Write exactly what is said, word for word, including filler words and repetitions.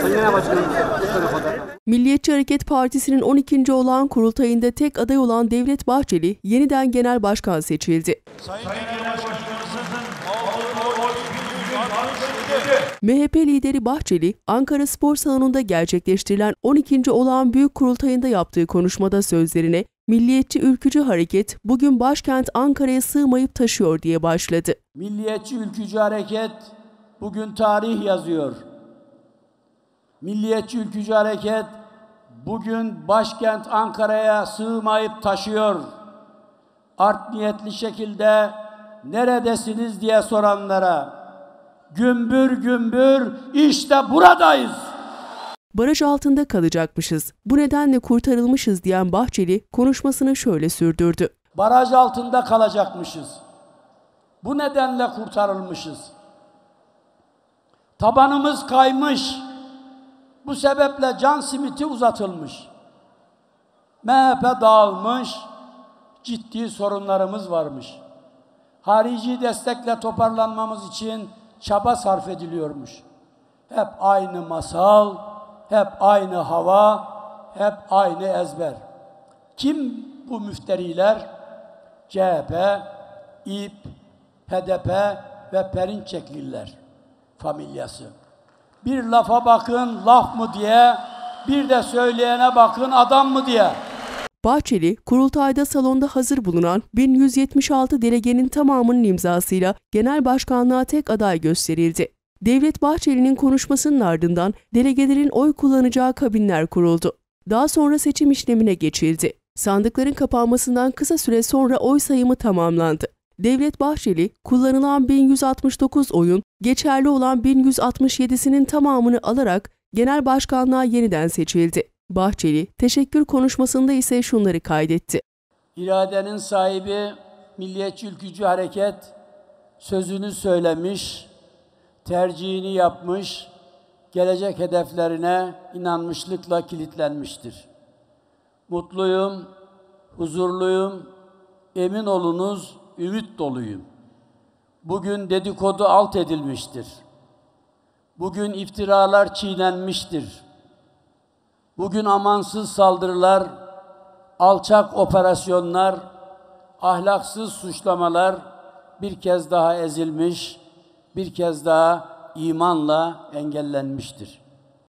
Milliyetçi Hareket Partisi'nin on ikinci olağan kurultayında tek aday olan Devlet Bahçeli yeniden genel başkan seçildi. Sayın Genel Başkanımızın M H P lideri Bahçeli, Ankara Spor Salonu'nda gerçekleştirilen on ikinci olağan büyük kurultayında yaptığı konuşmada sözlerine "Milliyetçi ülkücü hareket bugün başkent Ankara'ya sığmayıp taşıyor" diye başladı. Milliyetçi ülkücü hareket bugün tarih yazıyor. Milliyetçi ülkücü hareket bugün başkent Ankara'ya sığmayıp taşıyor. Art niyetli şekilde neredesiniz diye soranlara gümbür gümbür işte buradayız. Baraj altında kalacakmışız, bu nedenle kurtarılmışız diyen Bahçeli konuşmasını şöyle sürdürdü. Baraj altında kalacakmışız. Bu nedenle kurtarılmışız. Tabanımız kaymış. Bu sebeple can simiti uzatılmış. M H P dağılmış. Ciddi sorunlarımız varmış. Harici destekle toparlanmamız için çaba sarf ediliyormuş. Hep aynı masal, hep aynı hava, hep aynı ezber. Kim bu müfteriler? C H P, İ P, H D P ve Perinçekliler familyası. Bir lafa bakın laf mı diye, bir de söyleyene bakın adam mı diye. Bahçeli, kurultayda salonda hazır bulunan bin yüz yetmiş altı delegenin tamamının imzasıyla genel başkanlığa tek aday gösterildi. Devlet Bahçeli'nin konuşmasının ardından delegelerin oy kullanacağı kabinler kuruldu. Daha sonra seçim işlemine geçildi. Sandıkların kapanmasından kısa süre sonra oy sayımı tamamlandı. Devlet Bahçeli, kullanılan bin yüz altmış dokuz oyun, geçerli olan bin yüz altmış yedisinin tamamını alarak genel başkanlığa yeniden seçildi. Bahçeli, teşekkür konuşmasında ise şunları kaydetti. İradenin sahibi Milliyetçi Ülkücü Hareket sözünü söylemiş, tercihini yapmış, gelecek hedeflerine inanmışlıkla kilitlenmiştir. Mutluyum, huzurluyum, emin olunuz, ümit doluyum. Bugün dedikodu alt edilmiştir. Bugün iftiralar çiğnenmiştir. Bugün amansız saldırılar, alçak operasyonlar, ahlaksız suçlamalar bir kez daha ezilmiş, bir kez daha imanla engellenmiştir.